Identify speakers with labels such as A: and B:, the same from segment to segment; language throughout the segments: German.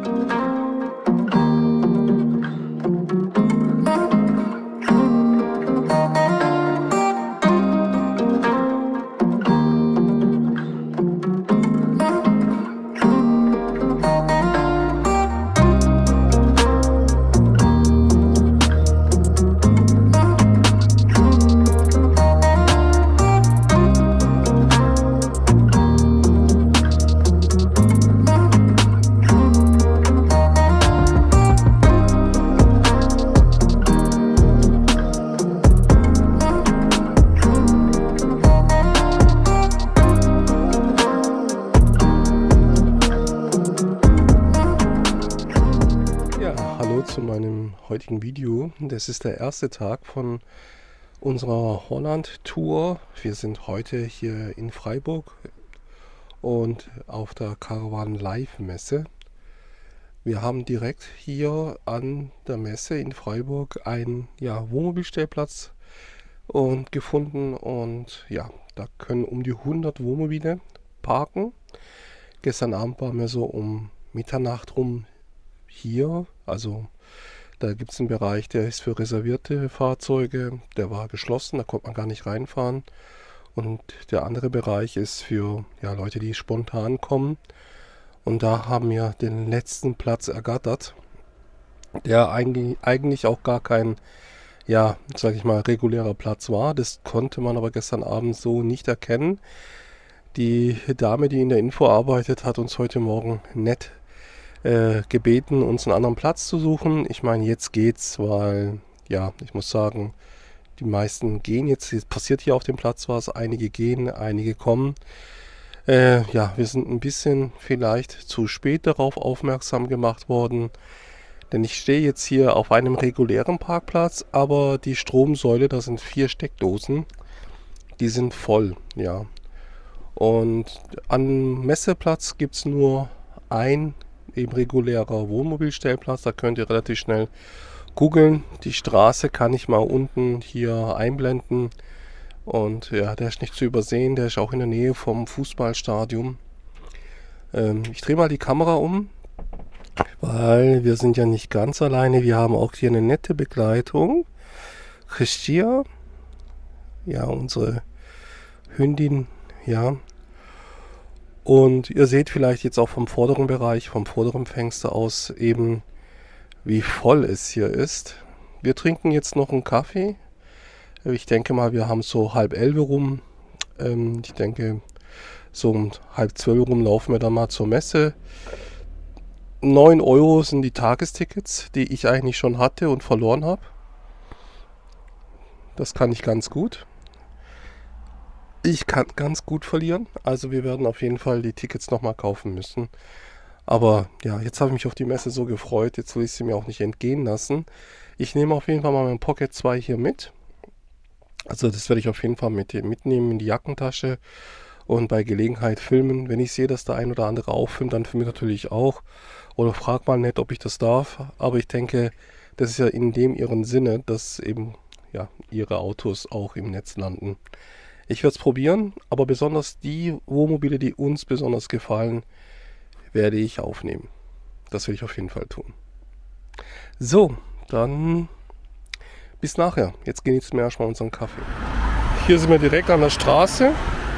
A: Zu meinem heutigen Video. Das ist der erste Tag von unserer Holland-Tour. Wir sind heute hier in Freiburg und auf der Caravan Live Messe. Wir haben direkt hier an der Messe in Freiburg einen Wohnmobilstellplatz gefunden und ja, da können um die 100 Wohnmobile parken. Gestern Abend waren wir so um Mitternacht rum hier, also da gibt es einen Bereich, der ist für reservierte Fahrzeuge, der war geschlossen, da konnte man gar nicht reinfahren. Und der andere Bereich ist für Leute, die spontan kommen. Und da haben wir den letzten Platz ergattert, der eigentlich auch gar kein, sag ich mal, regulärer Platz war. Das konnte man aber gestern Abend so nicht erkennen. Die Dame, die in der Info arbeitet, hat uns heute Morgen nett gebeten, uns einen anderen Platz zu suchen. Ich meine, jetzt geht's, weil, ich muss sagen, die meisten gehen jetzt. Jetzt passiert hier auf dem Platz was. Einige gehen, einige kommen. Wir sind ein bisschen vielleicht zu spät darauf aufmerksam gemacht worden. Denn ich stehe jetzt hier auf einem regulären Parkplatz, aber die Stromsäule, da sind 4 Steckdosen, die sind voll, Und am Messeplatz gibt es nur ein eben regulärer Wohnmobilstellplatz, da könnt ihr relativ schnell googeln. Die Straße kann ich mal unten hier einblenden und der ist nicht zu übersehen, der ist auch in der Nähe vom Fußballstadion. Ich drehe mal die Kamera um, weil wir sind ja nicht ganz alleine, wir haben auch hier eine nette Begleitung. Christia, unsere Hündin, Und ihr seht vielleicht jetzt auch vom vorderen Bereich, vom vorderen Fenster aus eben, wie voll es hier ist. Wir trinken jetzt noch einen Kaffee. Ich denke mal, wir haben so 10:30 rum. Ich denke, so um 11:30 rum laufen wir dann mal zur Messe. 9 € sind die Tagestickets, die ich eigentlich schon hatte und verloren habe. Das kann ich ganz gut. Ich kann ganz gut verlieren, also wir werden auf jeden Fall die Tickets nochmal kaufen müssen. Aber jetzt habe ich mich auf die Messe so gefreut, jetzt will ich sie mir auch nicht entgehen lassen. Ich nehme auf jeden Fall mal mein Pocket 2 hier mit. Also das werde ich auf jeden Fall mitnehmen in die Jackentasche und bei Gelegenheit filmen. Wenn ich sehe, dass der ein oder andere auffilmt, dann filme ich natürlich auch. Oder frag mal nicht, ob ich das darf. Aber ich denke, das ist ja in ihren Sinne, dass eben ihre Autos auch im Netz landen. Ich werde es probieren, aber besonders die Wohnmobile, die uns besonders gefallen, werde ich aufnehmen. Das werde ich auf jeden Fall tun. So, dann bis nachher. Jetzt genießen wir erstmal unseren Kaffee. Hier sind wir direkt an der Straße.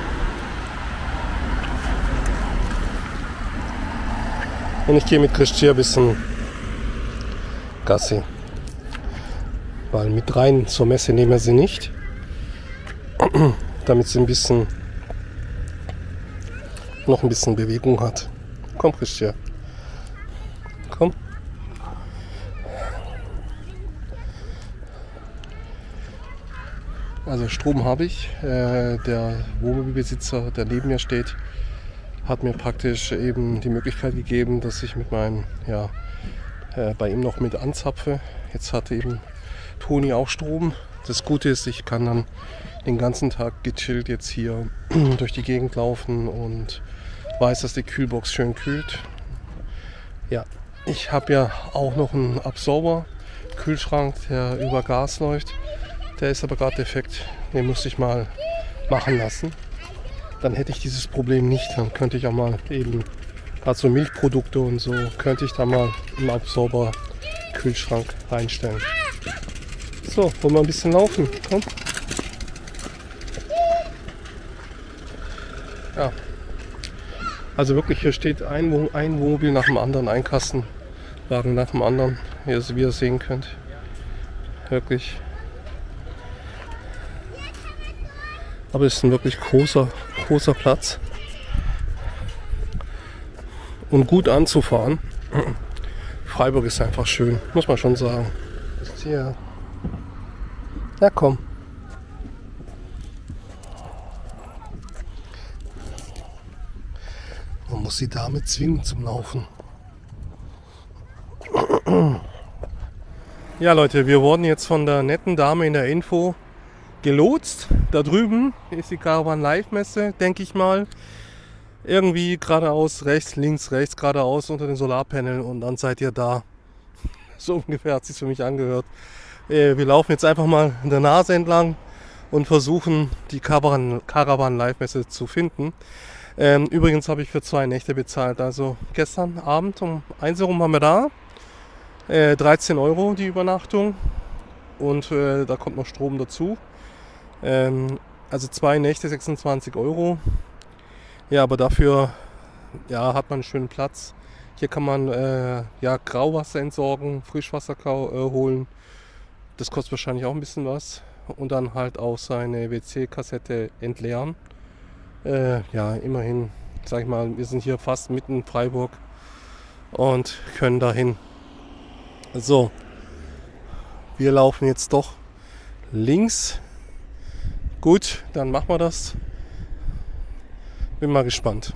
A: Und ich gehe mit Christia ein bisschen Gassi. Weil mit rein zur Messe nehmen wir sie nicht. Damit sie noch ein bisschen Bewegung hat. Komm, Christian. Komm. Also Strom habe ich. Der Wohnmobilbesitzer, der neben mir steht, hat mir praktisch eben die Möglichkeit gegeben, dass ich mit meinem, bei ihm noch mit anzapfe. Jetzt hat eben Toni auch Strom. Das Gute ist, ich kann dann den ganzen Tag gechillt jetzt hier durch die Gegend laufen und weiß, dass die Kühlbox schön kühlt. Ja, ich habe ja auch noch einen Absorber-Kühlschrank, der über Gas läuft. Der ist aber gerade defekt. Den musste ich mal machen lassen. Dann hätte ich dieses Problem nicht. Dann könnte ich auch mal eben Also Milchprodukte und so könnte ich da mal im Absorber-Kühlschrank reinstellen. So, wollen wir ein bisschen laufen? Komm. Ja. Also wirklich, hier steht ein Wohnmobil nach dem anderen, ein Kastenwagen nach dem anderen, wie ihr sehen könnt. Wirklich. Aber es ist ein wirklich großer Platz. Und gut anzufahren. Freiburg ist einfach schön, muss man schon sagen. Ist hier. Ja, komm. Man muss die Dame zwingen zum Laufen. Ja Leute, wir wurden jetzt von der netten Dame in der Info gelotst. Da drüben ist die Caravan Live Messe, denke ich mal. Irgendwie geradeaus, rechts, links, rechts, geradeaus unter den Solarpaneln und dann seid ihr da. So ungefähr hat es sich für mich angehört. Wir laufen jetzt einfach mal in der Nase entlang und versuchen die Caravan Live Messe zu finden. Übrigens habe ich für 2 Nächte bezahlt. Also gestern Abend um 1 Uhr waren wir da. 13 € die Übernachtung und da kommt noch Strom dazu. Also 2 Nächte 26 €. Ja, aber dafür ja, hat man einen schönen Platz. Hier kann man ja, Grauwasser entsorgen, Frischwasser holen. Das kostet wahrscheinlich auch ein bisschen was. Und dann halt auch seine WC-Kassette entleeren. Ja, immerhin, sag ich mal, wir sind hier fast mitten in Freiburg und können dahin. So, wir laufen jetzt doch links. Gut, dann machen wir das. Bin mal gespannt.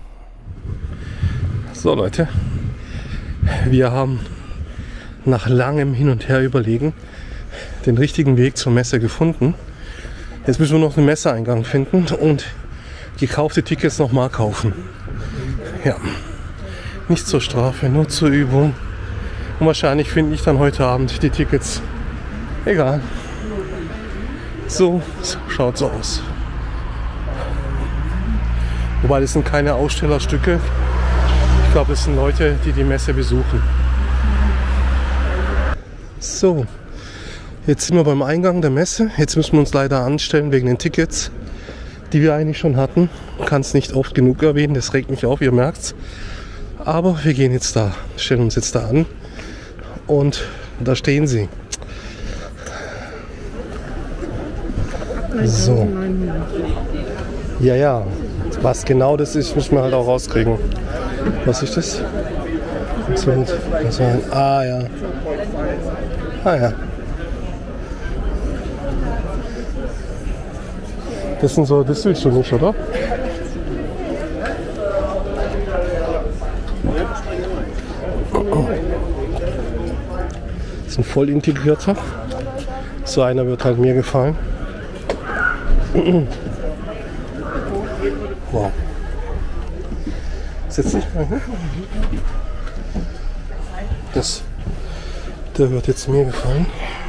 A: So Leute, wir haben nach langem Hin und Her überlegen den richtigen Weg zur Messe gefunden. Jetzt müssen wir noch einen Messeeingang finden und gekaufte Tickets nochmal kaufen. Ja, nicht zur Strafe, nur zur Übung. Und wahrscheinlich finde ich dann heute Abend die Tickets. Egal. So schaut's aus. Wobei das sind keine Ausstellerstücke. Ich glaube, das sind Leute, die die Messe besuchen. So, jetzt sind wir beim Eingang der Messe. Jetzt müssen wir uns leider anstellen wegen den Tickets, die wir eigentlich schon hatten. Kann es nicht oft genug erwähnen, das regt mich auf, ihr merkt's. Aber wir gehen jetzt da, stellen uns jetzt da an und da stehen sie. So. Ja, ja. Was genau das ist, müssen wir halt auch rauskriegen. Was ist das? Ah ja. Ah ja. Das sind so, das willst du nicht, oder? Das ist ein voll integrierter. So einer wird halt mir gefallen. Wow. Setz dich mal hin. Der wird jetzt mir gefallen.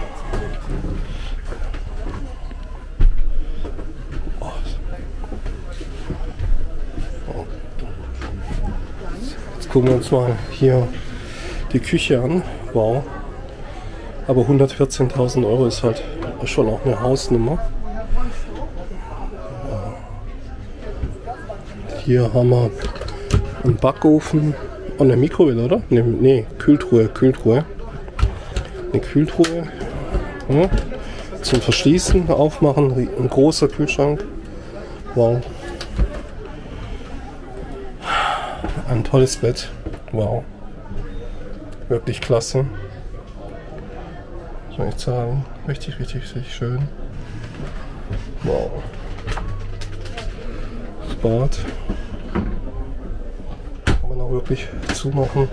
A: Jetzt gucken wir uns mal hier die Küche an. Wow. Aber 114.000 € ist halt schon auch eine Hausnummer. Hier haben wir einen Backofen und eine Mikrowelle, oder? Nee, Kühltruhe. Eine Kühltruhe. Ja. Zum Verschließen, aufmachen, ein großer Kühlschrank. Wow. Ein tolles Bett. Wow. Wirklich klasse. Soll ich sagen. Richtig schön. Wow. Das Bad. Kann man auch wirklich zumachen.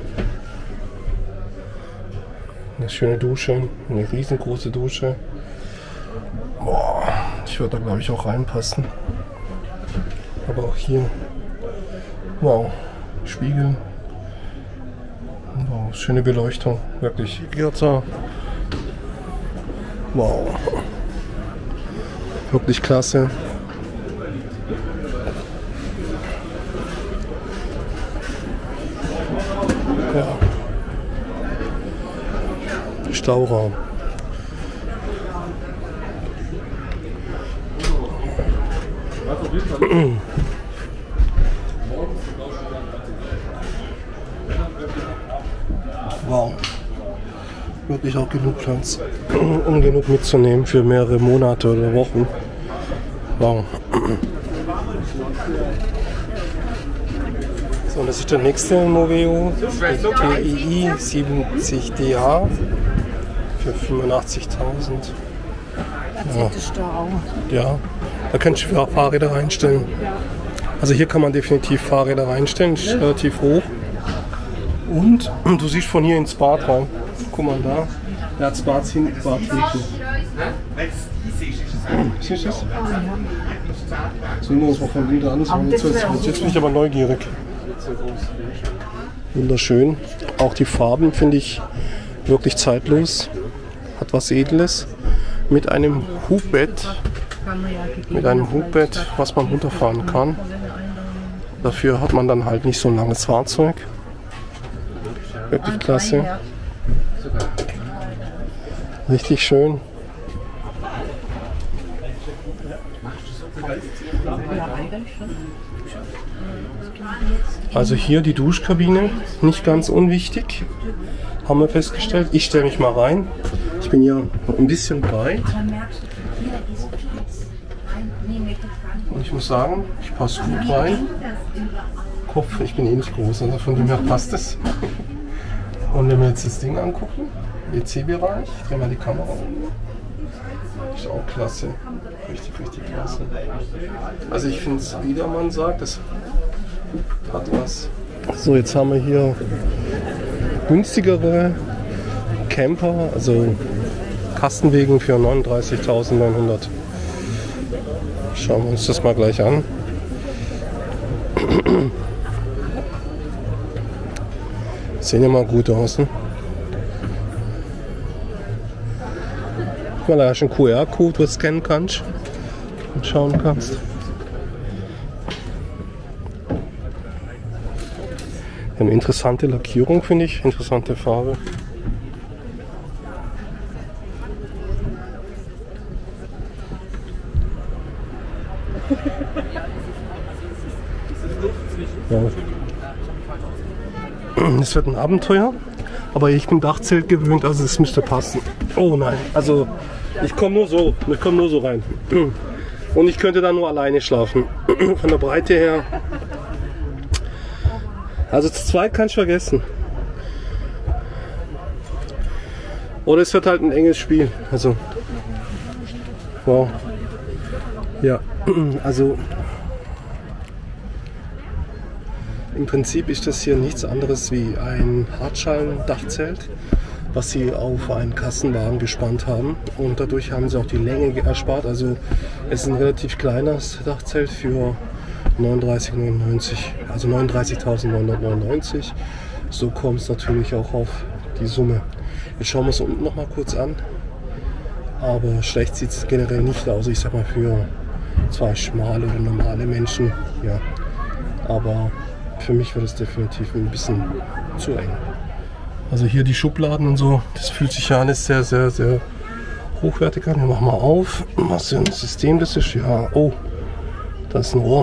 A: Eine schöne Dusche. Eine riesengroße Dusche. Boah, ich würde da glaube ich auch reinpassen. Aber auch hier. Wow. Spiegel. Wow, schöne Beleuchtung. Wirklich. Wow. Wirklich klasse. Ja. Stauraum. Wow. Wirklich auch genug Platz, um genug mitzunehmen für mehrere Monate oder Wochen. Wow. So, das ist der nächste Moveo TII 70DA für 85.000. Ja, da kannst du Fahrräder reinstellen. Also hier kann man definitiv Fahrräder reinstellen, ist relativ hoch. Und du siehst von hier ins Bad rein. Guck mal da, der hat das Bad hinten. Siehst du das? So muss man von wieder anders. Jetzt bin ich aber neugierig. Wunderschön. Auch die Farben finde ich wirklich zeitlos. Hat was Edles. Mit einem Hubbett. Was man runterfahren kann. Dafür hat man dann halt nicht so ein langes Fahrzeug. Wirklich klasse. Richtig schön. Also hier die Duschkabine, nicht ganz unwichtig, haben wir festgestellt. Ich stelle mich mal rein. Ich bin ja ein bisschen breit. Und ich muss sagen, ich passe gut rein. Kopf, ich bin eh nicht groß, also von dem her passt es. Und wenn wir jetzt das Ding angucken, WC-Bereich, drehen wir die Kamera um. Ist auch klasse. Richtig, richtig klasse. Also ich finde es, wie der Mann sagt, das hat was. So, jetzt haben wir hier günstigere Camper, also Kastenwegen für 39.900. Schauen wir uns das mal gleich an. Sehen ja mal gut aus, ne? Weil da ist ein QR-Code, wo du scannen kannst und schauen kannst. Eine interessante Lackierung, finde ich, interessante Farbe. Ja. Es wird ein Abenteuer, aber ich bin Dachzelt gewöhnt, also es müsste passen. Oh nein, also ich komme nur so rein. Und ich könnte da nur alleine schlafen. Von der Breite her. Also zu zweit kann ich vergessen. Oder es wird halt ein enges Spiel. Also, wow. Ja, also im Prinzip ist das hier nichts anderes wie ein Hartschalen-Dachzelt, was sie auf einen Kassenwagen gespannt haben, und dadurch haben sie auch die Länge erspart. Also es ist ein relativ kleines Dachzelt für 39,99, also 39.999. So kommt es natürlich auch auf die Summe. Jetzt schauen wir es unten noch mal kurz an, aber schlecht sieht es generell nicht aus. Ich sag mal, für zwar schmale oder normale Menschen, ja, aber für mich wird es definitiv ein bisschen zu eng. Also hier die Schubladen und so, das fühlt sich ja alles sehr, sehr, sehr hochwertig an. Wir machen mal auf, was für ein System das ist. Ja, oh, da ist ein Rohr.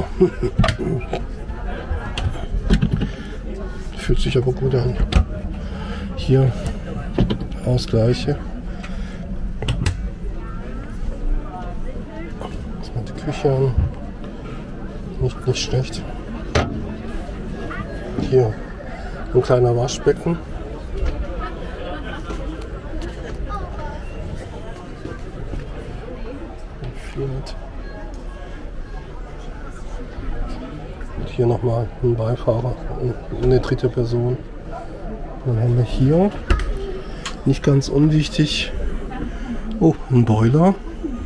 A: Fühlt sich aber gut an. Hier das Gleiche. Das macht die Küche an. Nicht schlecht. Hier ein kleiner Waschbecken. Und hier nochmal ein Beifahrer und eine dritte Person. Dann haben wir hier, nicht ganz unwichtig, oh, ein Boiler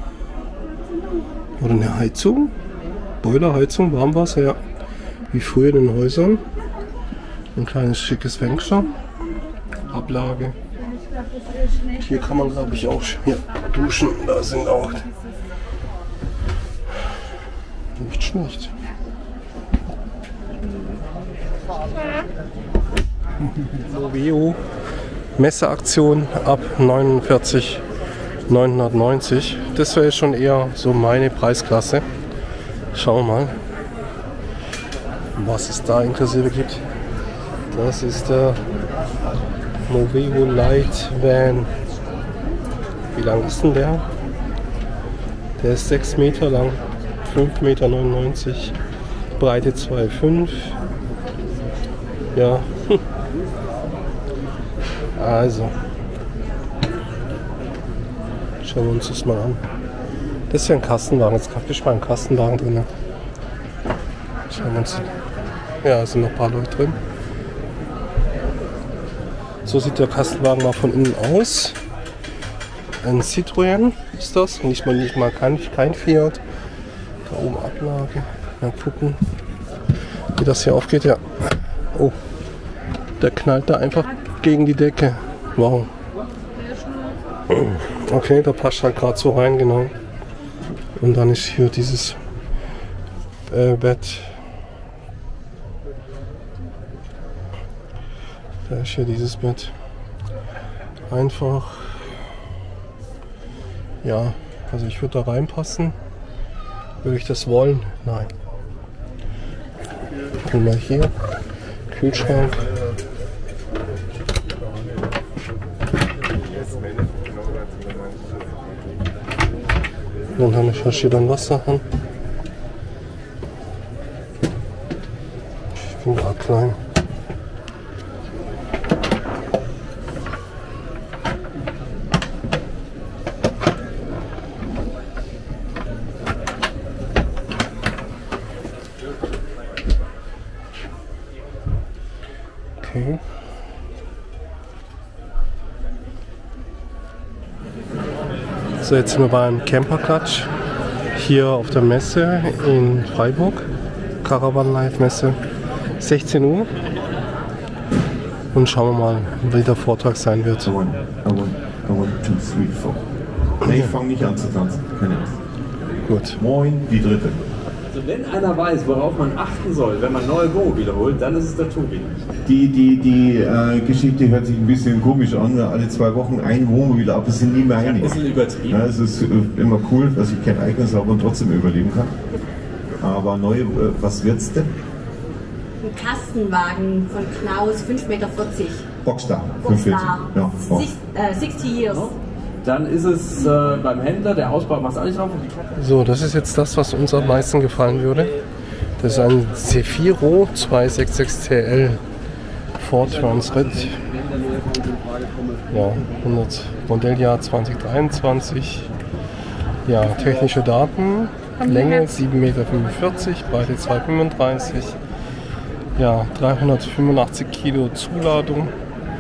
A: oder eine Heizung. Boiler, Heizung, Warmwasser, ja, wie früher in den Häusern. Ein kleines schickes Fenster, Ablage. Hier kann man, glaube ich, auch duschen. Da sind auch nicht schlecht. Moveo Messeaktion ab 49,990. Das wäre schon eher so meine Preisklasse. Schauen wir mal, was es da inklusive gibt. Das ist der Moveo Light Van. Wie lang ist denn der? Der ist 6 Meter lang, 5,99 Meter, Breite 2,5. Ja, also schauen wir uns das mal an. Das ist ja ein Kastenwagen, jetzt habe ich mal einen Kastenwagen drin. Schauen wir uns. Ja, es sind noch ein paar Leute drin. So sieht der Kastenwagen mal von innen aus. Ein Citroën ist das, nicht mal kein Fiat. Da oben Ablage. Mal gucken, wie das hier aufgeht. Ja. Oh, der knallt da einfach gegen die Decke. Wow. Okay, da passt halt gerade so rein, genau. Und dann ist hier dieses Bett. Da ist hier dieses Bett. Einfach. Ja, also ich würde da reinpassen. Würde ich das wollen? Nein. Gucken wir mal hier. Kühlschrank. Dann habe ich hier dann Wasserhahn. Ich bin gerade klein. Okay. So, jetzt sind wir beim Camperklatsch hier auf der Messe in Freiburg. Caravan Life Messe, 16 Uhr. Und schauen wir mal, wie der Vortrag sein wird.
B: I want 2, 3, 4. Nee, ich fange nicht an zu tanzen. Keine Angst.
A: Gut.
B: Moin, die dritte.
C: Also wenn einer weiß, worauf man achten soll, wenn man neue Wohnmobile holt, dann ist es der Tobi.
B: Die Geschichte hört sich ein bisschen komisch an. Alle 2 Wochen ein Wohnmobil ab, das sind nie mehr
C: Ein
B: einig.
C: bisschen übertrieben.
B: Ja, es ist immer cool, dass ich kein eigenes habe und trotzdem überleben kann. Aber neue, was wird's denn?
D: Ein Kastenwagen von Knaus, 5,40 Meter.
B: Boxstar, 45.
D: Boxstar.
B: Ja, wow.
D: 60 years.
C: Dann ist es beim Händler, der Ausbau macht es auch nicht drauf.
A: So, das ist jetzt das, was uns am meisten gefallen würde. Das ist ein Zefiro 266 TL Ford Transrit. Ja, 100 Modelljahr 2023. Ja, technische Daten. Länge 7,45 Meter, Breite 2,35. Ja, 385 Kilo Zuladung.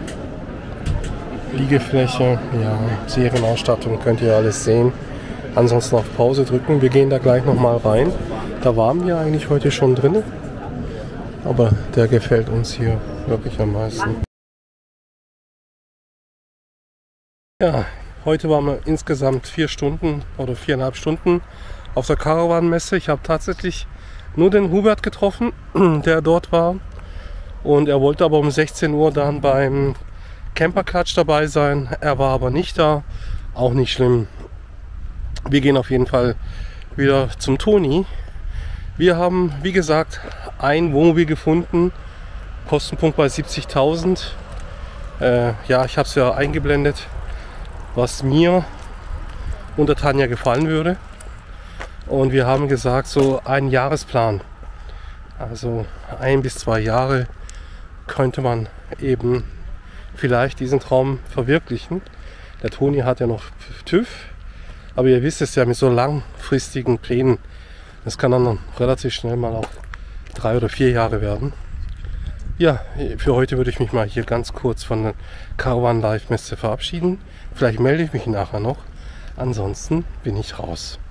A: Liegefläche, ja, Serienausstattung könnt ihr alles sehen. Ansonsten auf Pause drücken. Wir gehen da gleich nochmal rein. Da waren wir eigentlich heute schon drin. Aber der gefällt uns hier wirklich am meisten. Ja, heute waren wir insgesamt 4 Stunden oder 4,5 Stunden auf der Caravan-Messe. Ich habe tatsächlich nur den Hubert getroffen, der dort war. Und er wollte aber um 16 Uhr dann beim Camperklatsch dabei sein. Er war aber nicht da. Auch nicht schlimm. Wir gehen auf jeden Fall wieder zum Toni. Wir haben, wie gesagt, ein Wohnmobil gefunden. Kostenpunkt bei 70.000. Ja, ich habe es ja eingeblendet, was mir und der Tanja gefallen würde. Und wir haben gesagt, so ein Jahresplan. Also 1 bis 2 Jahre könnte man eben vielleicht diesen Traum verwirklichen. Der Toni hat ja noch TÜV, aber ihr wisst es ja, mit so langfristigen Plänen, das kann dann relativ schnell mal auf 3 oder 4 Jahre werden. Ja, für heute würde ich mich mal hier ganz kurz von der Caravan Life Messe verabschieden. Vielleicht melde ich mich nachher noch. Ansonsten bin ich raus.